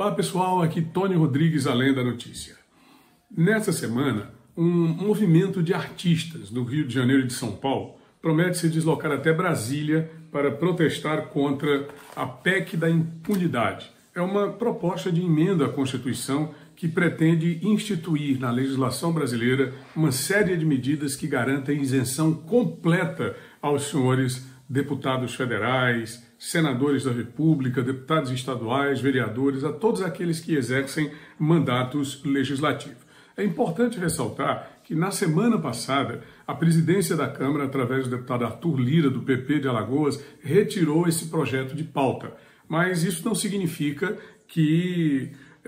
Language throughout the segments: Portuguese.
Olá pessoal, aqui Tony Rodrigues, Além da Notícia. Nessa semana, um movimento de artistas do Rio de Janeiro e de São Paulo promete se deslocar até Brasília para protestar contra a PEC da impunidade. É uma proposta de emenda à Constituição que pretende instituir na legislação brasileira uma série de medidas que garantem isenção completa aos senhores deputados federais, senadores da República, deputados estaduais, vereadores, a todos aqueles que exercem mandatos legislativos. É importante ressaltar que na semana passada a presidência da Câmara, através do deputado Arthur Lira, do PP de Alagoas, retirou esse projeto de pauta. Mas isso não significa que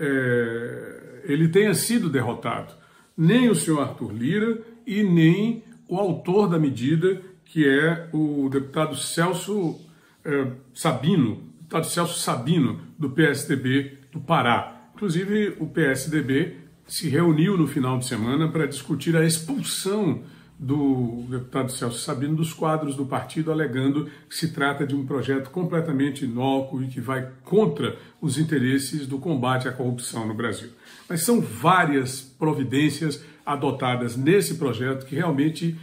ele tenha sido derrotado. Nem o senhor Arthur Lira e nem o autor da medida, que é o deputado Celso Sabino, do PSDB do Pará. Inclusive, o PSDB se reuniu no final de semana para discutir a expulsão do deputado Celso Sabino dos quadros do partido, alegando que se trata de um projeto completamente inócuo e que vai contra os interesses do combate à corrupção no Brasil. Mas são várias providências adotadas nesse projeto que realmente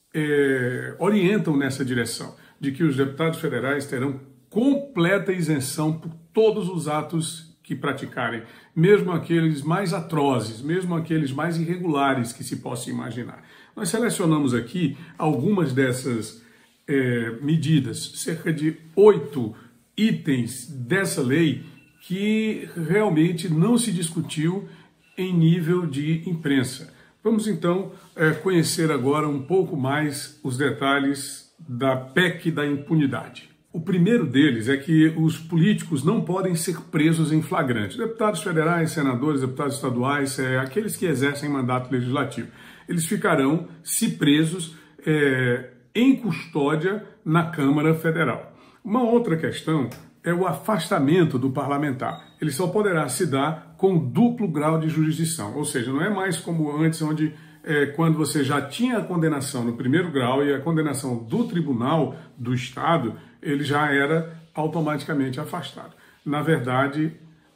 orientam nessa direção, de que os deputados federais terão completa isenção por todos os atos que praticarem, mesmo aqueles mais atrozes, mesmo aqueles mais irregulares que se possa imaginar. Nós selecionamos aqui algumas dessas medidas, cerca de 8 itens dessa lei que realmente não se discutiu em nível de imprensa. Vamos então conhecer agora um pouco mais os detalhes da PEC da impunidade. O primeiro deles é que os políticos não podem ser presos em flagrante. Deputados federais, senadores, deputados estaduais, aqueles que exercem mandato legislativo, eles ficarão, se presos, em custódia na Câmara Federal. Uma outra questão é o afastamento do parlamentar. Ele só poderá se dar com duplo grau de jurisdição, ou seja, não é mais como antes, onde quando você já tinha a condenação no primeiro grau e a condenação do Tribunal do Estado, ele já era automaticamente afastado. Na verdade,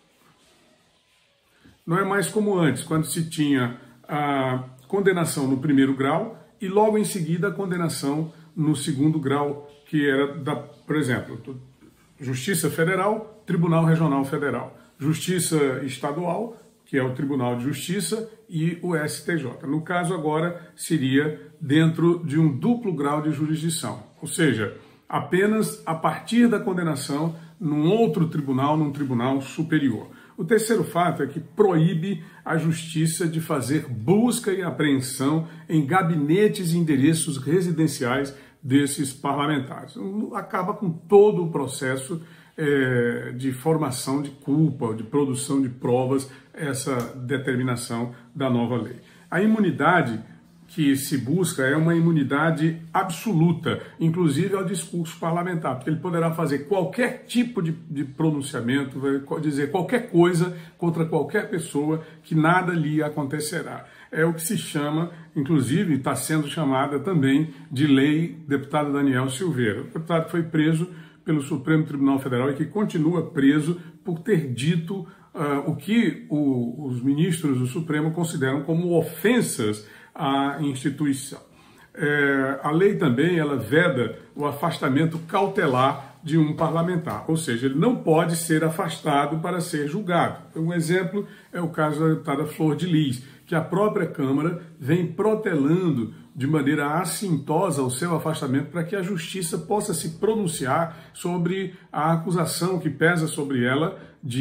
não é mais como antes, quando se tinha a condenação no primeiro grau e logo em seguida a condenação no segundo grau, que era, por exemplo, Justiça Federal, Tribunal Regional Federal, Justiça Estadual, que é o Tribunal de Justiça, e o STJ. No caso agora seria dentro de um duplo grau de jurisdição, ou seja, apenas a partir da condenação num outro tribunal, num tribunal superior. O terceiro fato é que proíbe a Justiça de fazer busca e apreensão em gabinetes e endereços residenciais desses parlamentares. Acaba com todo o processo de formação de culpa, de produção de provas, essa determinação da nova lei. A imunidade que se busca é uma imunidade absoluta, inclusive ao discurso parlamentar, porque ele poderá fazer qualquer tipo de pronunciamento, vai dizer qualquer coisa contra qualquer pessoa que nada lhe acontecerá. É o que se chama, inclusive está sendo chamada também de lei deputado Daniel Silveira. O deputado que foi preso pelo Supremo Tribunal Federal e que continua preso por ter dito o que os ministros do Supremo consideram como ofensas à instituição. A lei também ela veda o afastamento cautelar de um parlamentar, ou seja, ele não pode ser afastado para ser julgado. Um exemplo é o caso da deputada Flor de Lis, que a própria Câmara vem protelando de maneira assintosa o seu afastamento para que a Justiça possa se pronunciar sobre a acusação que pesa sobre ela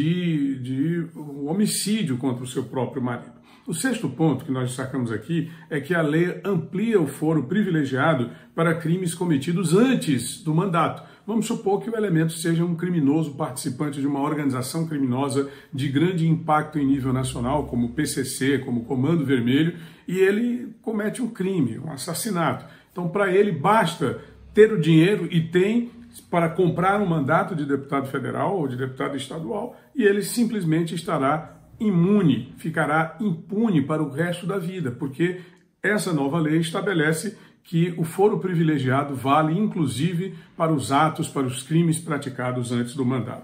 de um homicídio contra o seu próprio marido. O sexto ponto que nós destacamos aqui é que a lei amplia o foro privilegiado para crimes cometidos antes do mandato. Vamos supor que o elemento seja um criminoso participante de uma organização criminosa de grande impacto em nível nacional, como o PCC, como o Comando Vermelho, e ele comete um crime, um assassinato. Então, para ele, basta ter o dinheiro, e tem, para comprar um mandato de deputado federal ou de deputado estadual, e ele simplesmente estará imune, ficará impune para o resto da vida, porque essa nova lei estabelece que o foro privilegiado vale inclusive para os atos, para os crimes praticados antes do mandato.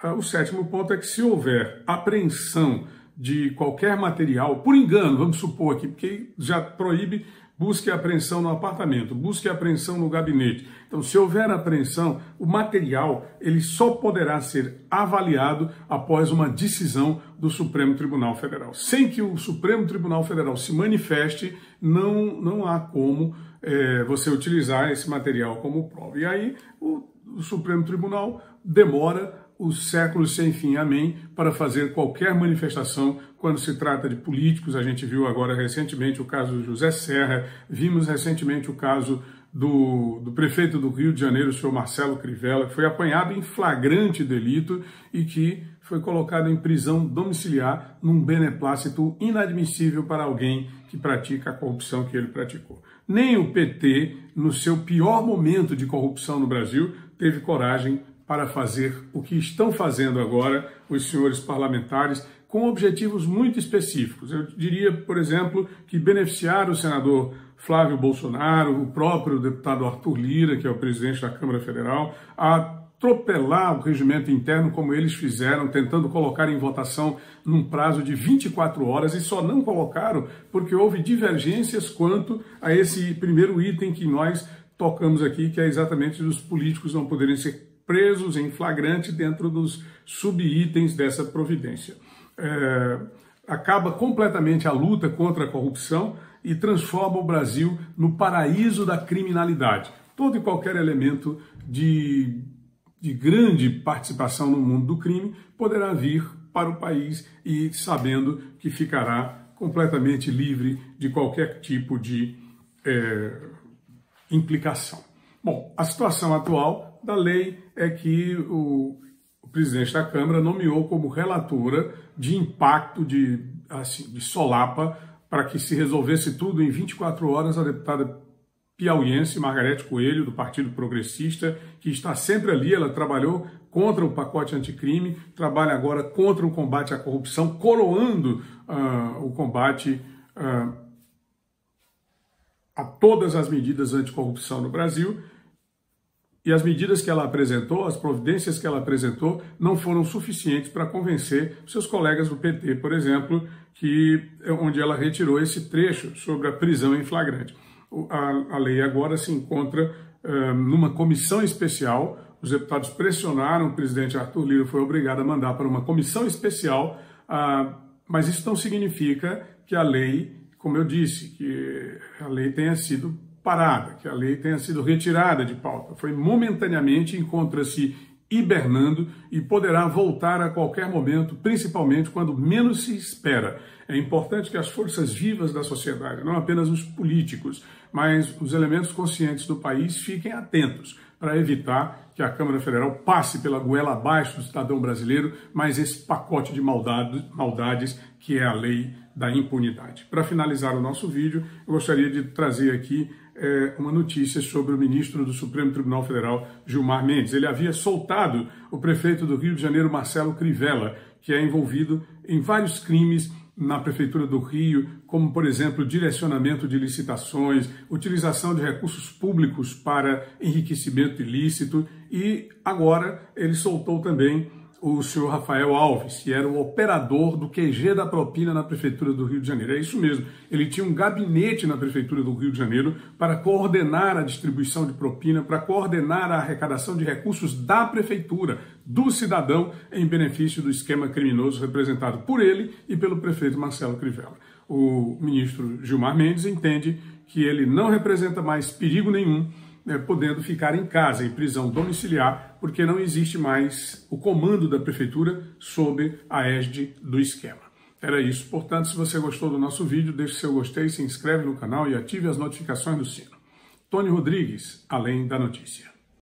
O sétimo ponto é que se houver apreensão de qualquer material, por engano, vamos supor aqui, porque já proíbe busca e apreensão no apartamento, busca e apreensão no gabinete. Então, se houver apreensão, o material ele só poderá ser avaliado após uma decisão do Supremo Tribunal Federal. Sem que o Supremo Tribunal Federal se manifeste, não há como você utilizar esse material como prova. E aí o Supremo Tribunal demora os séculos sem fim, amém, para fazer qualquer manifestação quando se trata de políticos. A gente viu agora recentemente o caso do José Serra, vimos recentemente o caso do prefeito do Rio de Janeiro, o senhor Marcelo Crivella, que foi apanhado em flagrante delito e que foi colocado em prisão domiciliar num beneplácito inadmissível para alguém que pratica a corrupção que ele praticou. Nem o PT, no seu pior momento de corrupção no Brasil, teve coragem para fazer o que estão fazendo agora os senhores parlamentares com objetivos muito específicos. Eu diria, por exemplo, que beneficiar o senador Flávio Bolsonaro, o próprio deputado Arthur Lira, que é o presidente da Câmara Federal, a atropelar o regimento interno como eles fizeram, tentando colocar em votação num prazo de 24 horas, e só não colocaram porque houve divergências quanto a esse primeiro item que nós tocamos aqui, que é exatamente dos políticos não poderem ser presos em flagrante dentro dos subitens dessa providência. Acaba completamente a luta contra a corrupção e transforma o Brasil no paraíso da criminalidade. Todo e qualquer elemento de grande participação no mundo do crime poderá vir para o país e sabendo que ficará completamente livre de qualquer tipo de implicação. Bom, a situação atual da lei é que o presidente da Câmara nomeou como relatora de impacto, de solapa, para que se resolvesse tudo em 24 horas, a deputada piauiense Margarete Coelho, do Partido Progressista, que está sempre ali. Ela trabalhou contra o pacote anticrime, trabalha agora contra o combate à corrupção, coroando o combate a todas as medidas anticorrupção no Brasil. E as medidas que ela apresentou, as providências que ela apresentou, não foram suficientes para convencer seus colegas do PT, por exemplo, onde ela retirou esse trecho sobre a prisão em flagrante. A lei agora se encontra numa comissão especial. Os deputados pressionaram, o presidente Arthur Lira foi obrigado a mandar para uma comissão especial, mas isso não significa que a lei, como eu disse, que a lei tenha sido parada, que a lei tenha sido retirada de pauta. Foi momentaneamente, encontra-se hibernando e poderá voltar a qualquer momento, principalmente quando menos se espera. É importante que as forças vivas da sociedade, não apenas os políticos, mas os elementos conscientes do país fiquem atentos para evitar que a Câmara Federal passe pela goela abaixo do cidadão brasileiro, mas esse pacote de maldades que é a lei da impunidade. Para finalizar o nosso vídeo, eu gostaria de trazer aqui uma notícia sobre o ministro do Supremo Tribunal Federal, Gilmar Mendes. Ele havia soltado o prefeito do Rio de Janeiro, Marcelo Crivella, que é envolvido em vários crimes na Prefeitura do Rio, como, por exemplo, direcionamento de licitações, utilização de recursos públicos para enriquecimento ilícito, e agora ele soltou também o senhor Rafael Alves, que era o operador do QG da propina na Prefeitura do Rio de Janeiro. É isso mesmo, ele tinha um gabinete na Prefeitura do Rio de Janeiro para coordenar a distribuição de propina, para coordenar a arrecadação de recursos da Prefeitura, do cidadão, em benefício do esquema criminoso representado por ele e pelo prefeito Marcelo Crivella. O ministro Gilmar Mendes entende que ele não representa mais perigo nenhum, podendo ficar em casa, em prisão domiciliar, porque não existe mais o comando da Prefeitura sob a égide do esquema. Era isso. Portanto, se você gostou do nosso vídeo, deixe seu gostei, se inscreve no canal e ative as notificações do sino. Tony Rodrigues, Além da Notícia.